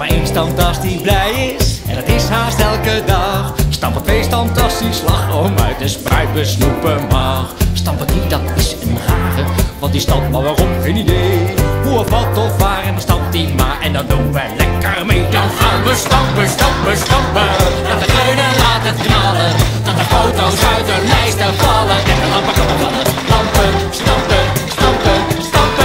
maar één stamtas die blij is, en dat is haast elke dag. Stampen 2 stamtas die slagroom uit de spruit besnoepen mag. Stampen 3, dat is een rare, want die stampt maar waarom, geen idee. Hoe of wat of waar, en dan stampt die maar, en dan doen we lekker mee. Dan gaan we stampen, stampen, stampen. Laat het kreunen, laat het knallen, dat de foto's uit de lijsten vallen. En de lampen gaan vallen, lampen, stampen, stampen, stampen.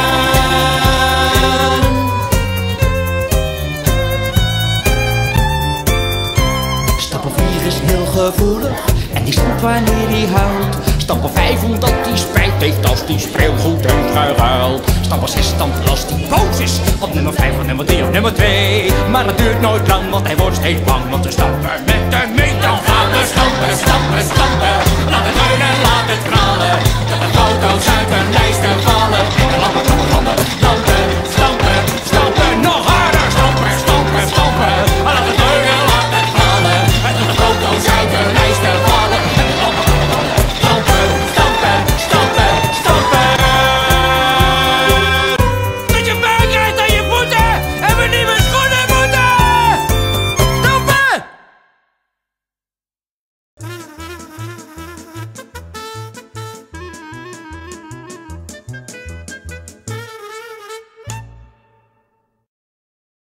Stappen 4 is heel gevoelig, en die stampt wanneer die huilt. Stappen 5 omdat die spijt heeft als die speelgoed heeft geruild. Stappen 6 stampt als die boos is op nummer 5 of nummer 3 of nummer 2. Maar dat duurt nooit lang, want hij wordt steeds bang, want we stampen met hem mee. Dan gaan we stampen, stampen, stampen. Laat het ruinen,